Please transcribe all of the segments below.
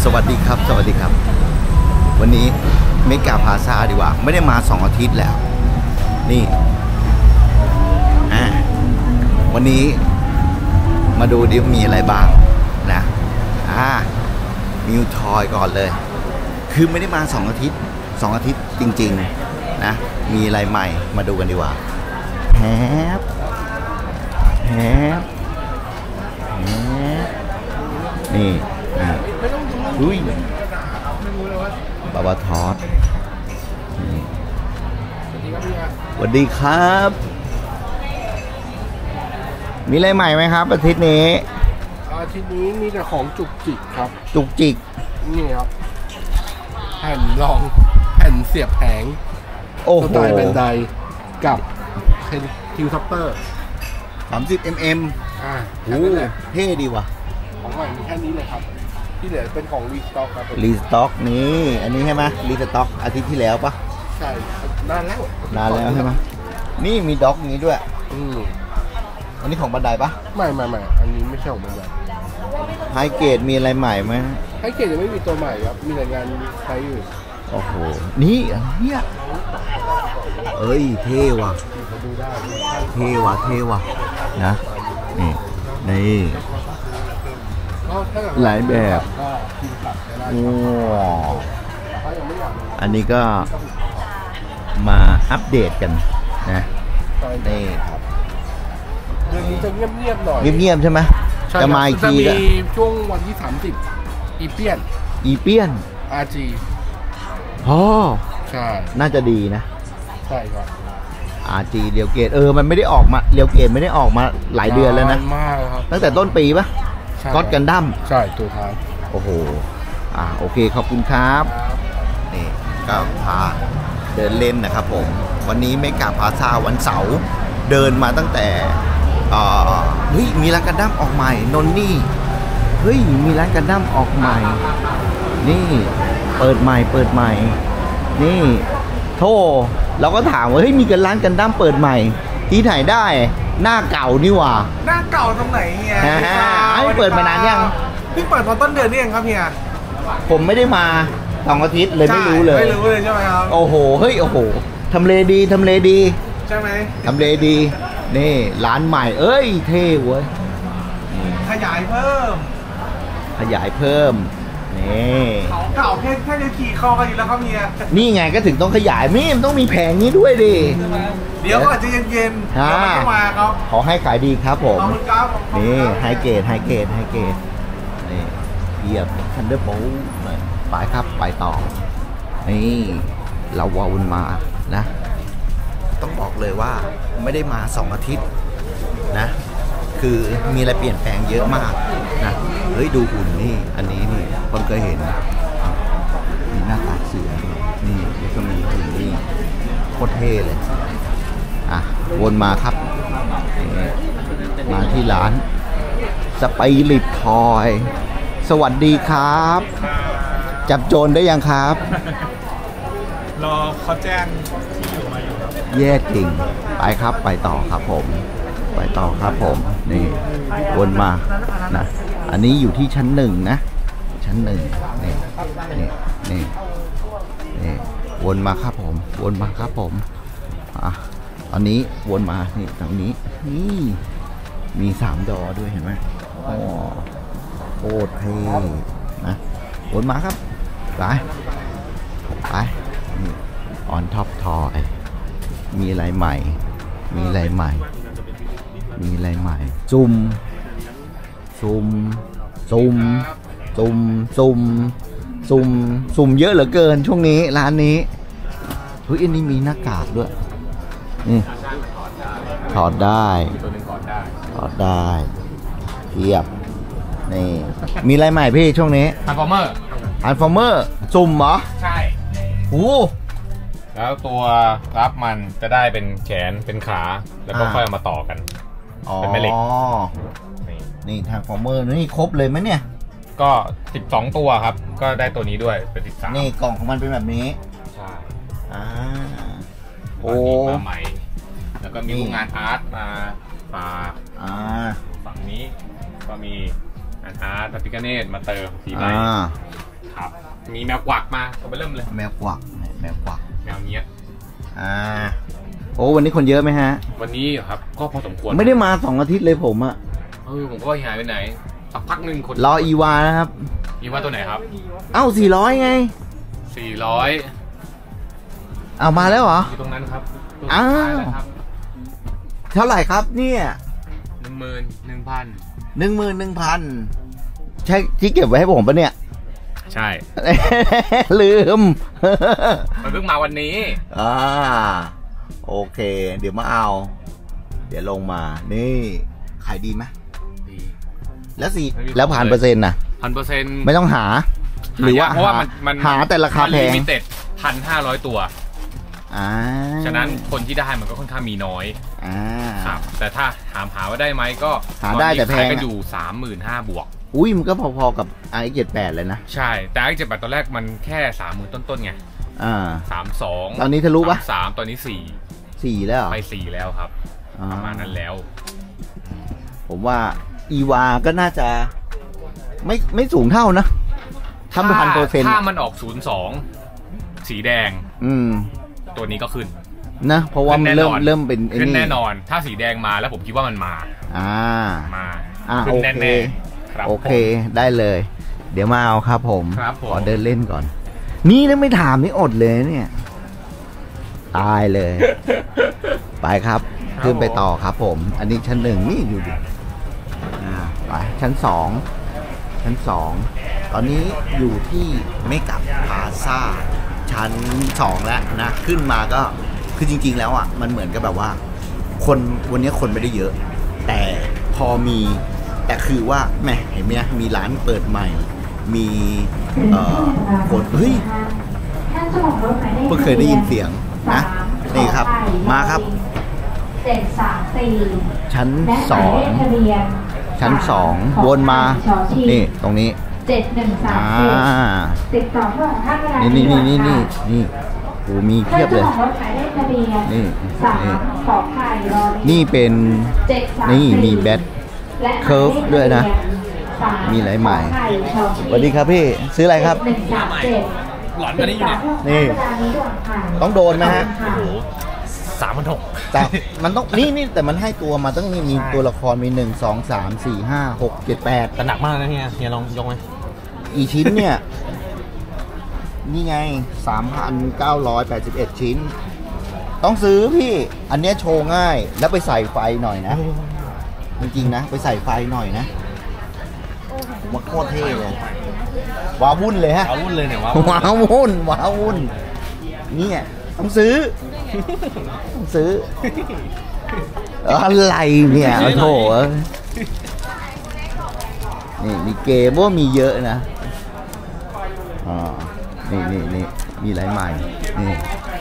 สวัสดีครับสวัสดีครับวันนี้เมกาพาซาดีกว่าไม่ได้มา2 อาทิตย์แล้วนี่วันนี้มาดูดิมีอะไรบ้างนะมิวทอยก่อนเลยคือไม่ได้มา2 อาทิตย์จริงๆนะมีอะไรใหม่มาดูกันดีกว่าแฮปนี่อุ้ยบาบาทอสสวัสดีครับมีอะไรใหม่ไหมครับอาทิตย์นี้มีแต่ของจุกจิกครับจุกจิกนี่ครับแผ่นรองแผ่นเสียบแผงโอ้โหสไตล์แบนไดกับคิวทัปเปอร์ 30 mm โอ้เท่ดีว่ะของใหม่มีแค่นี้เลยครับที่เหลือเป็นของรีสต็อกครับรีสต็อกนี่อันนี้ใช่ไหมรีสต็อกอาทิตย์ที่แล้วปะใช่นานแล้วใช่ไหมนี่มีด็อกนี้ด้วยอันนี้ของบันไดปะไม่อันนี้ไม่ใช่ของบันไดไฮเกรดมีอะไรใหม่ไหมไฮเกรดยังไม่มีตัวใหม่ครับมีแต่งานใช้อยู่โอ้โหนี่เนี่ยเอ้ยเท่ว่ะนะนี่หลายแบบว้าวอันนี้ก็มาอัปเดตกันนะนี่ครับเดือนนี้จะเงียบๆหน่อยเงียบใช่ไหมจะมาอีกทีจะมีช่วงวันที่30อีเปียน RG อ๋อใช่น่าจะดีนะใช่ครับ RG เรียวเกตมันไม่ได้ออกมาเรียวเกตไม่ได้ออกมาหลายเดือนแล้วนะมากครับตั้งแต่ต้นปีปะก็อดกันดั้มใช่ตัวท้ายโอ้โหโอเคขอบคุณครับนี่ก็พาเดินเล่นนะครับผมวันนี้เมกาพาซาวันเสาร์เดินมาตั้งแต่เฮ้ยมีร้านกันดั้มออกใหม่นนนี่เฮ้ยมีร้านกันดั้มออกใหม่นี่เปิดใหม่นี่โธ่เราก็ถามว่าเฮ้ยมีกันร้านกันดั้มเปิดใหม่ที่ไหนได้หน้าเก่านี่หว่าหน้าเก่าตรงไหนเฮียเปิดมานานยังเพิ่งเปิดตอนต้นเดือนนี่เองครับเฮียผมไม่ได้มา2 อาทิตย์เลยไม่รู้เลยใช่ไหมครับโอ้โหเฮ้ยโอ้โหทำเลดีใช่ไหมทำเลดีนี่ร้านใหม่เอ้ยเท่เว้ยขยายเพิ่มนี่เก่าแค่จะขี่คอกันอยู่แล้วครับเฮียนี่ไงก็ถึงต้องขยายมันต้องมีแผงนี้ด้วยดิเดี๋ยวอาจจะเย็นๆเดี๋ยวมันก็มาครับขอให้ขายดีครับผมนี่ไฮเกรดนี่เทียบทันเดอร์โบว์ไปครับไปต่อนี่เราวนมานะต้องบอกเลยว่าไม่ได้มา2 อาทิตย์นะคือมีอะไรเปลี่ยนแปลงเยอะมากนะเฮ้ยดูหุ่นนี่อันนี้นี่คนเคยเห็นมีหน้าตาเสือนี่ก็มีหุ่นนี่โคตรเท่เลยวนมาครับมาที่ร้านสไปริตทอยสวัสดีครับจับโจรได้ยังครับรอเขาแจ้งที่อยู่มาอยู่แย่จริงไปครับไปต่อครับผมนี่วนมานะอันนี้อยู่ที่ชั้น 1นะชั้น 1นี่วนมาครับผมตอนนี้วนมานี่ตรงนี้นี่มี3 ดอด้วยเห็นไหมโคตรเท่นะวนมาครับไปนี่ออนท็อปทอยมีอะไรใหม่ซุ่มเยอะเหลือเกินช่วงนี้ร้านนี้เฮ้ยอันนี้มีหน้ากากด้วยนี่ถอดได้เทียบนี่มีอะไรใหม่พี่ช่วงนี้อันฟอร์เมอร์ซุ่มเหรอใช่โอ้แล้วตัวรับมันจะได้เป็นแขนเป็นขาแล้วก็ค่อยเอามาต่อกันเป็นแม่เหล็กนี่ทางฟอร์เมอร์นี่ครบเลยไหมเนี่ยก็12 ตัวครับก็ได้ตัวนี้ด้วยเป็น13 นี่กล่องของมันเป็นแบบนี้ใช่โอ้มาใหม่แล้วก็มีงานอาร์ตมาฝากฝั่งนี้ก็มีงานอาร์ตพิกาเนตมาเติมสีใหม่ครับมีแมวกวักมาเอาไปเริ่มเลยแมวกวักแมวกวักแมวเนี้ยโอ้วันนี้คนเยอะไหมฮะวันนี้ครับก็พอสมควรไม่ได้มา2 อาทิตย์เลยผมอะผมก็หายไปไหนสักพักหนึ่งคนรออีวานะครับอีวาตัวไหนครับ 400ไง 400 เอามาแล้วเหรออยู่ตรงนั้นครับเท่าไหร่ครับเนี่ย 11,000 ใช่ที่เก็บไว้ให้ผมปะเนี่ยใช่ลืมมันเพิ่งมาวันนี้โอเคเดี๋ยวมาเอาเดี๋ยวลงมานี่ขายดีไหมดีแล้วผ่านเปอร์เซ็นต์นะ 1,000% ไม่ต้องหาหรือว่าเพราะว่ามันหาแต่ราคาแพงลิมิเต็ด 1,500 ตัวฉะนั้นคนที่ได้มันก็ค่อนข้างมีน้อยครับแต่ถ้าหาว่าได้ไหมก็หาได้แต่แพงก็อยู่ 35,000 บวกอุ้ยมันก็พอๆกับ iX78 เลยนะใช่แต่ iX78 ตอนแรกมันแค่ 30,000 ต้นๆไง32 ตอนนี้ทะลุปะ 3ตอนนี้4 แล้วไป4แล้วครับประมาณนั้นแล้วผมว่าอีวาก็น่าจะไม่สูงเท่านะถ้ามันออก02สีแดงตัวนี้ก็ขึ้นนะเพราะว่ามันเริ่มเป็นขึ้นแน่นอนถ้าสีแดงมาแล้วผมคิดว่ามันมาขึ้นแน่โอเคได้เลยเดี๋ยวมาเอาครับผมขอเดินเล่นก่อนนี่ถ้าไม่ถามนี่อดเลยเนี่ยตายเลยไปครับขึ้นไปต่อครับผมอันนี้ชั้น 1นี่อยู่ดิไปชั้น 2ตอนนี้อยู่ที่เมกะพลาซ่าชั้น 2แล้วนะขึ้นมาก็คือจริงๆแล้วอ่ะมันเหมือนกับแบบว่าคนวันนี้คนไม่ได้เยอะแต่พอมีแต่คือว่าแหมเห็นไหมนะมีร้านเปิดใหม่มีคนเฮ้ยเพิ่งเคยได้ยินเสียงนะนี่ครับมาครับชั้น 2วนมานี่ตรงนี้ติดต่อเพื่อท่านเวลานี่โอ้มีเพียบเลยนี่นี่เป็นนี่มีแบทเคิร์ฟด้วยนะมีหลายใหม่สวัสดีครับพี่ซื้ออะไรครับหลอนมานี่อยู่นี่ต้องโดนไหมฮะ 3,600 แต่มันต้องนี่แต่มันให้ตัวมาต้องมีตัวละครมี1 2 3 4 5 6 7 8 แต่หนักมากนะเฮียลองยกไหมอีชิ้นเนี่ยนี่ไง 3,981 ชิ้นต้องซื้อพี่อันเนี้ยโชว์ง่ายแล้วไปใส่ไฟหน่อยนะจริงๆนะไปใส่ไฟหน่อยนะว่าโคตรเท่เลยว้าวุ่นเลยฮะว้าวุ่นเลยเนี่ยว้าวุ่นนี่ต้องซื้ออะไรเนี่ยโถนี่มีเกมว่ามีเยอะนะนี่มีหลายใหม่นี่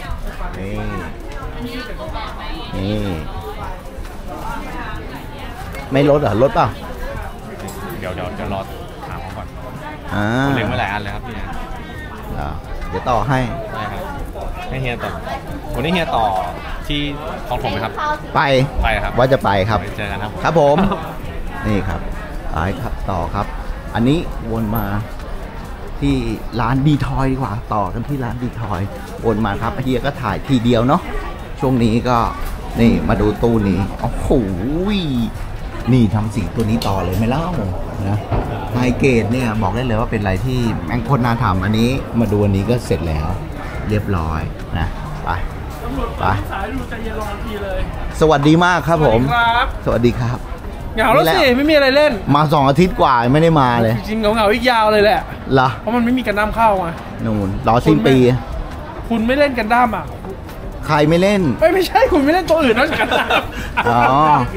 ไม่ลดเหรอลดเปล่าเดี๋ยวจะรอถามเขาก่อนเลี้ยงไว้หลายอันเลยครับพี่เดี๋ยวต่อให้ให้เฮียต่อวันนี้เฮียต่อที่ของผมไหมครับไปครับว่าจะไปครับเจอกันครับผมนี่ครับไปครับต่อครับอันนี้วนมาที่ร้านดีทอยดีกว่าต่อกันที่ร้านดีทอยวนมาครับเฮียก็ถ่ายทีเดียวเนาะช่วงนี้ก็นี่มาดูตู้นี้โอ้โหนี่ทำสีตัวนี้ต่อเลยไม่เล่านะไฮเกรดเนี่ยบอกได้เลยว่าเป็นอะไรที่แม่งโคตรน่าทำอันนี้มาดูอันนี้ก็เสร็จแล้วเรียบร้อยนะไปสวัสดีมากครับผมสวัสดีครับเหงาแล้วสิไม่มีอะไรเล่นมา2 อาทิตย์กว่าไม่ได้มาเลยจริงๆเหงาอีกยาวเลยแหละเหรอเพราะมันไม่มีกันดั้มเข้าไงนู่นรอสิ้นปีคุณไม่เล่นกันดั้มอ่ะใครไม่เล่นไม่ใช่คุณไม่เล่นตัวอื่นนอกจากกันดั้มอ๋อ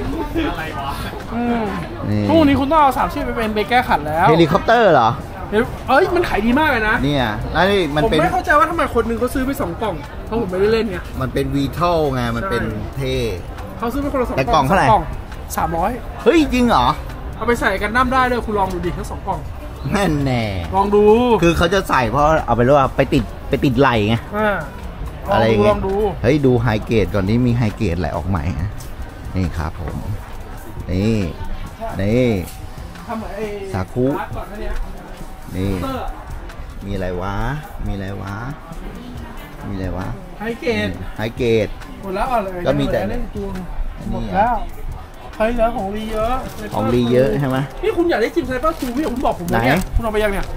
พรุ่งนี้คุณต้องเอา3 ชื่อไปแก้ขัดแล้วเฮลิคอปเตอร์เหรอมันขายดีมากเลยนะเนี่ยนี่มันเป็นผมไม่เข้าใจว่าทำไมคนนึงเขาซื้อไป2 กล่องเพราะผมไม่ได้เล่นไงมันเป็นวีทัลไงมันเป็นเท่เขาซื้อไปคนละ2 กล่องแต่กล่องเท่าไหร่ 300 เฮ้ยจริงเหรอเอาไปใส่กันดั้มได้เลยคุณลองดูดิทั้ง2 กล่องแน่แน่ลองดูคือเขาจะใส่เพราะเอาไปเรียกว่าไปติดไหลไงอะไรอย่างเงี้ยเฮ้ยดูไฮเกรดก่อนนี้มีไฮเกรดอะไรออกใหม่นี่ครับผมนี่สาคุนี่มีอะไรวะมีอะไรวะไฮเกตหมดแล้วอะไรก็มีแต่เล่นจูนหมดแล้วใครแล้วของรีเยอะใช่ไหมนี่คุณอยากได้จิมไซเปอร์ทูพี่ผมบอกผมเนี่ยคุณเอาไปยังเนี่ย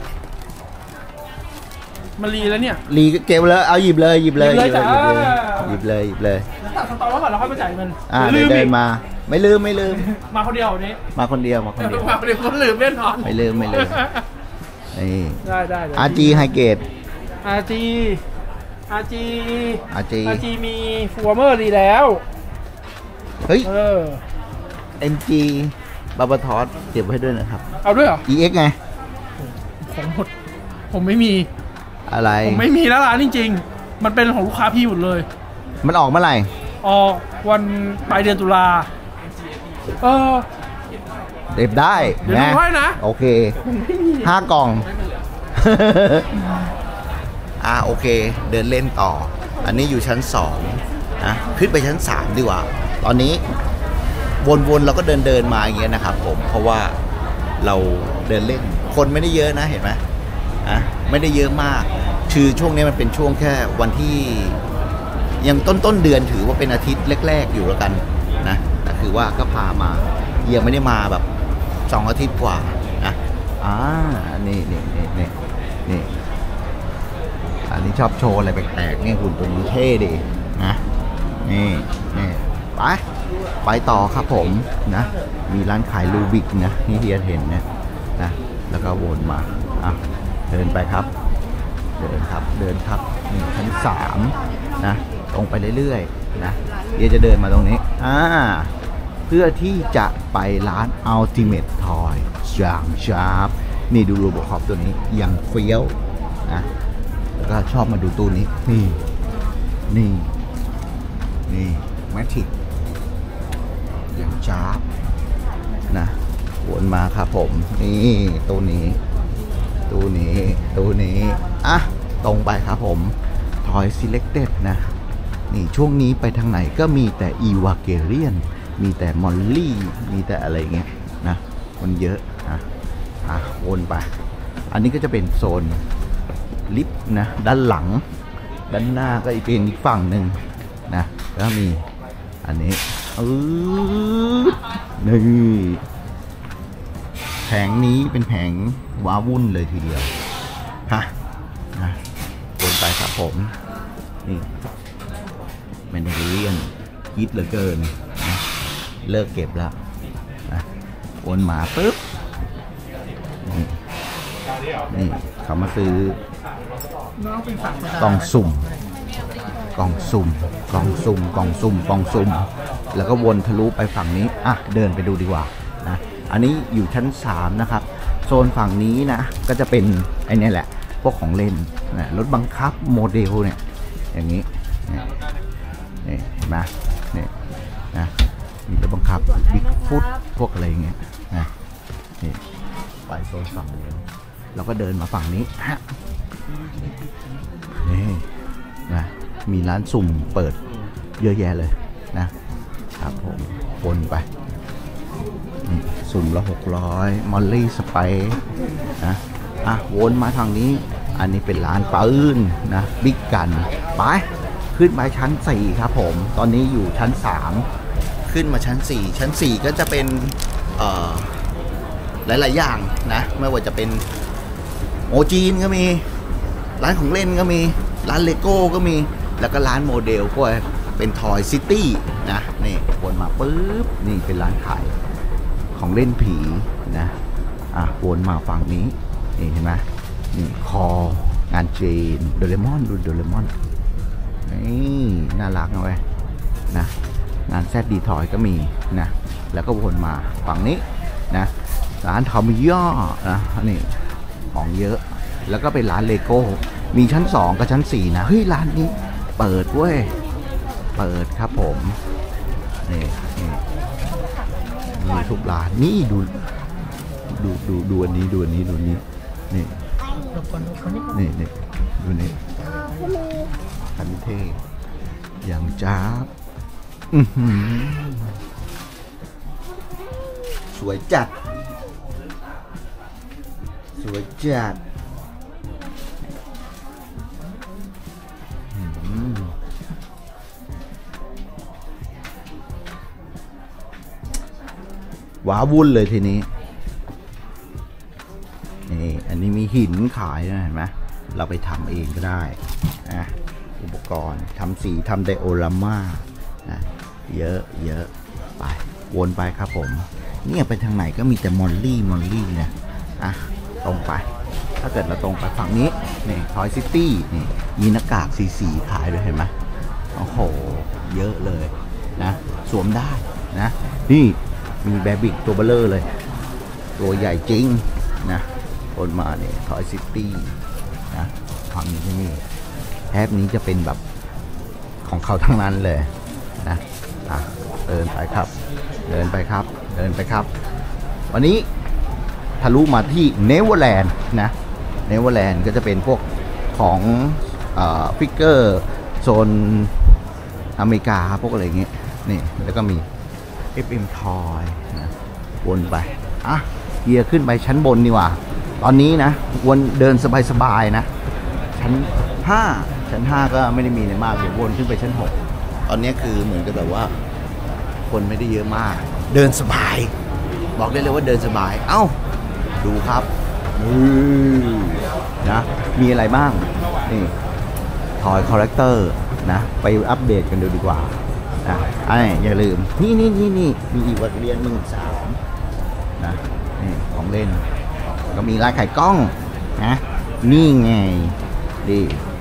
มันรีแล้วเนี่ยรีเก็บเลยเอาหยิบเลยหยิบเลยตัดสตอแล้วก่อนแล้วค่อยไปจ่ายเงินเดินมาไม่ลืมมาคนเดียวนี้มาคนเดียวคนลืมแน่นอนไม่ลืมนี่ได้ RG ไฮเกต RG มีฟัวเมอร์ดีแล้วเฮ้ยNG บาบาทอสเก็บไว้ด้วยนะครับเอาด้วยเหรอ EX ไงของหมดผมไม่มีอะไรผมไม่มีแล้วร้านจริงๆมันเป็นของลูกค้าพี่หมดเลยมันออกเมื่อไหร่ออกวันปลายเดือนตุลาเก็บได้เดี๋ยวดูให้นะโอเค5 กล่องโอเคเดินเล่นต่ออันนี้อยู่ชั้น2นะขึ้นไปชั้น3ดีกว่าตอนนี้วนๆเราก็เดินมาอย่างเงี้ยนะครับผมเพราะว่าเราเดินเล่นคนไม่ได้เยอะนะเห็นไหมไม่ได้เยอะมากคือช่วงนี้มันเป็นช่วงแค่วันที่ยังต้นเดือนถือว่าเป็นอาทิตย์แรกๆอยู่แล้วกันนะแต่คือว่าก็พามายังไม่ได้มาแบบ2 อาทิตย์กว่านะนี่อันนี้ชอบโชว์อะไรแปลกๆนี่หุ่นตัวนี้เท่ดีนะนี่ไปต่อครับผมนะมีร้านขายลูบิกนะนี่เฮียเห็นนะแล้วก็วนมาเดินไปครับเดินครับนี่ชั้น3นะตรงไปเรื่อยๆนะเฮียจะเดินมาตรงนี้เพื่อที่จะไปร้าน Ultimate Toy อย่างชาร์ปนี่ดูโรบอคอปตัวนี้อย่างเฟี้ยวนะแล้วก็ชอบมาดูตู้นี้นี่แมทริกอย่างชาร์ปนะวนมาครับผมนี่ตู้นี้ตรงไปครับผม Toy Selected นะนี่ช่วงนี้ไปทางไหนก็มีแต่อีวาเกเรียนมีแต่มอลลี่มีแต่อะไรเงี้ยนะมันเยอะวนไปอันนี้ก็จะเป็นโซนลิฟต์นะด้านหลังด้านหน้าก็เป็นอีกฝั่งหนึ่งนะแล้วมีอันนี้นี่แผงนี้เป็นแผงว้าวุ่นเลยทีเดียวนะวนไปครับผมนี่แมนดารินฮิตเหลือเกินนะเลิกเก็บแล้วนะวนมาปุ๊บนี่เขามาซื้อกล่องสุ่มแล้วก็วนทะลุไปฝั่งนี้เดินไปดูดีกว่านะอันนี้อยู่ชั้น3นะครับโซนฝั่งนี้นะก็จะเป็นไอ้นี่แหละพวกของเล่นนะรถบังคับโมเดลเนี่ยอย่างนี้นี่เห็นไหมนี่นะมีรถบังคับบิ๊กฟุตพวกอะไรเงี้ยนะนี่ไปโซนฝั่งนี้เราก็เดินมาฝั่งนี้นี่นะมีร้านสุ่มเปิดเยอะแยะเลยนะครับผมวนไปสุ่มละ600มอลลี่สไปนะวนมาทางนี้อันนี้เป็นร้านปืนนะบิ๊กกันไปขึ้นไปชั้น4ครับผมตอนนี้อยู่ชั้น3ขึ้นมาชั้น4ก็จะเป็นหลายๆอย่างนะไม่ว่าจะเป็นโมจีนก็มีร้านของเล่นก็มีร้านเลโก้ก็มีแล้วก็ร้านโมเดลก็เป็นทอยซิตี้นะนี่วนมาปุ๊บนี่เป็นร้านขายของเล่นผีนะวนมาฝั่งนี้นี่เห็นไหมนี่คองานจีนโดเรมอนดูโดเรมอนนี่น่ารักนะเว้ยนะงานแซดดีทอยก็มีนะแล้วก็วนมาฝั่งนี้นะร้านทอมย่อนะนี่ของเยอะแล้วก็เป็นร้านเลโก้มีชั้น2กับชั้น4นะเฮ้ยร้านนี้เปิดเว้ยเปิดครับผมนี่มีทุกร้านนี่ดูอันนี้ดูนี่นี่ดูนี่อันนี้เท่อย่างจ้าบสวยจัดว้าวุ่นเลยทีนี้นี่อันนี้มีหินขายนะเห็นไหมเราไปทำเองก็ได้นะอุปกรณ์ทำสีทำไดโอรามานะเยอะไปวนไปครับผมเนี่ยไปทางไหนก็มีแต่มอลลี่นะอ่ะตรงไปถ้าเกิดเราตรงไปฝั่งนี้นี่ทอยซิตี้นี่มีหน้ากากสีขายด้วยเห็นไหมโอ้โหเยอะเลยนะสวมได้นะนี่มีแบบิกตัวเบลเลอร์เลยตัวใหญ่จริงนะคนมาเนี่ยทอยซิตี้นะฝั่งนี้ที่นี่แทบนี้จะเป็นแบบของเขาทั้งนั้นเลยนะเดินไปครับวันนี้ทะลุมาที่เนเวอร์แลนด์นะเนเวอร์แลนด์ก็จะเป็นพวกของฟิกเกอร์โซนอเมริกาพวกอะไรเงี้ยนี่แล้วก็มี FM Toy นะวนไปเกียร์ขึ้นไปชั้นบนดีกว่าตอนนี้นะวนเดินสบายๆนะชั้น5ก็ไม่ได้มีอะไรมากเดี๋ยววนขึ้นไปชั้น6ตอนนี้คือเหมือนกับแบบว่าคนไม่ได้เยอะมากเดินสบายบอกได้เลยว่าเดินสบายเอ้าดูครับนะมีอะไรบ้างนี่ทอยคอลเลกเตอร์นะไปอัปเดตกันดูดีกว่าอย่าลืมนี่มีอีกวัดเรียน13,000นะนี่ของเล่นก็มีร้านขายกล้องนะนี่ไงดี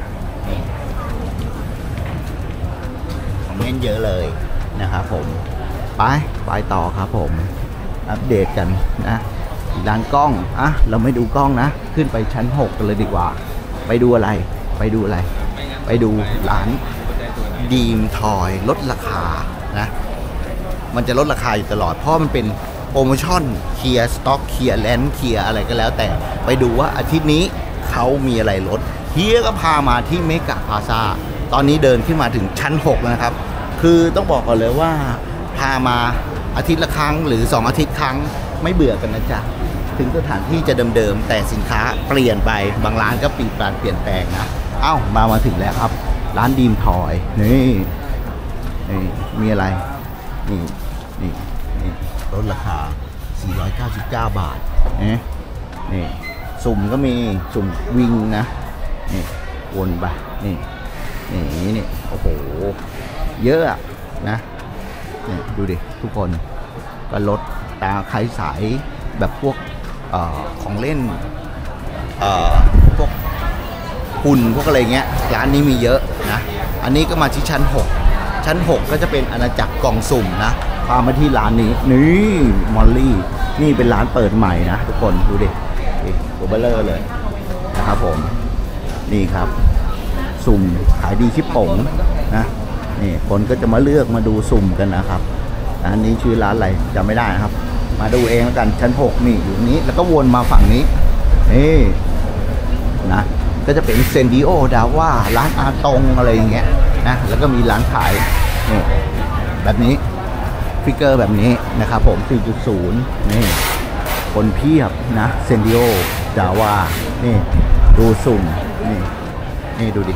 ของเล่นเยอะเลยนะครับผมไปต่อครับผมอัปเดตกันนะร้านกล้องเราไม่ดูกล้องนะขึ้นไปชั้น6กันเลยดีกว่าไปดูอะไรไปดูร้านดีมทอยลดราคานะมันจะลดราคาอยู่ตลอดเพราะมันเป็นโปรโมชั่นเคลียร์สต็อกเคลียร์แลนด์เคลียร์อะไรก็แล้วแต่ไปดูว่าอาทิตย์นี้เขามีอะไรลดเฮียก็พามาที่เมกะพลาซ่าตอนนี้เดินขึ้นมาถึงชั้น6แล้วนะครับคือต้องบอกก่อนเลยว่าพามาอาทิตย์ละครั้งหรือ2อาทิตย์ครั้งไม่เบื่อกันนะจ๊ะถึงสถานที่จะเดิมๆแต่สินค้าเปลี่ยนไปบางร้านก็เปลี่ยนแปลงนะมาถึงแล้วครับร้านดีมทอยนี่มีอะไรนี่ลดราคา499 บาทนี่สุ่มก็มีสุ่มวิงนะนี่วนไปนี่โอ้โหเยอะนะนี่ดูดิทุกคนก็ลดตาใครสายแบบพวกของเล่นพวกหุ่นพวกอะไรเงี้ยร้านนี้มีเยอะนะอันนี้ก็มาที่ชั้น6ก็จะเป็นอาณาจักรกล่องสุ่มนะพามาที่ร้านนี้นี่มอลลี่นี่เป็นร้านเปิดใหม่นะทุกคนดูดิตัวเบลเลอร์เลยนะครับผมนี่ครับสุ่มขายดีชิปป๋งนะนี่คนก็จะมาเลือกมาดูสุ่มกันนะครับอันนี้ชื่อร้านอะไรจำไม่ได้นะครับมาดูเองแล้วกันชั้น6นี่อยู่นี้แล้วก็วนมาฝั่งนี้นี่นะก็จะเป็นเซนดิโอดาว่าร้านอาตงอะไรอย่างเงี้ยนะแล้วก็มีร้านขายนี่แบบนี้ฟิกเกอร์แบบนี้นะครับผม 4.0 นี่คนเพียบนะเซนดิโอดาว่านี่ดูสุ่มนี่ดูดิ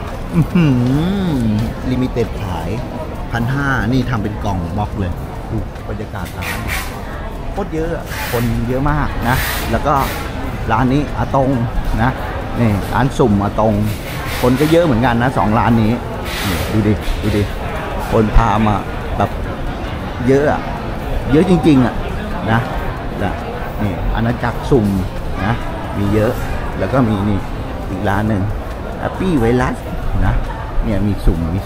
ลิมิเต็ดขาย 1,500 นี่ทำเป็นกล่องบล็อกเลยดูบรรยากาศร้านโคตรเยอะคนเยอะมากนะแล้วก็ร้านนี้อาตงนะนี่ร้านสุ่มอาตงคนก็เยอะเหมือนกันนะ2ร้านนี้ดูดิคนพามาแบบเยอะจริงๆนะนี่อาณาจักรสุ่มนะมีเยอะแล้วก็มีนี่อีกร้านหนึ่งแฮปปี้ไวรัสนะเนี่ยมีสุ่มนี่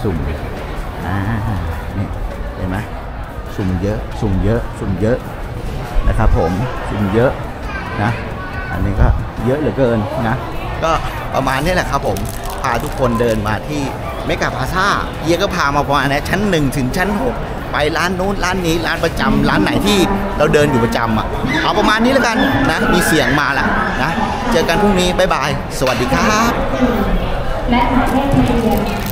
เห็นไหมสุ่มเยอะนะครับผมสุ่มเยอะนะอันนี้ก็เยอะเหลือเกินนะก็ประมาณนี้แหละครับผมพาทุกคนเดินมาที่เมกะพลาซ่าเฮียก็พามาประมาณนี้ชั้น1ถึงชั้น6ไปร้านนู้นร้านนี้ร้านประจำร้านไหนที่เราเดินอยู่ประจำเอาประมาณนี้แล้วกันนะมีเสียงมาละนะเจอกันพรุ่งนี้บ๊ายบายสวัสดีครับและหมายเลขทะเบียน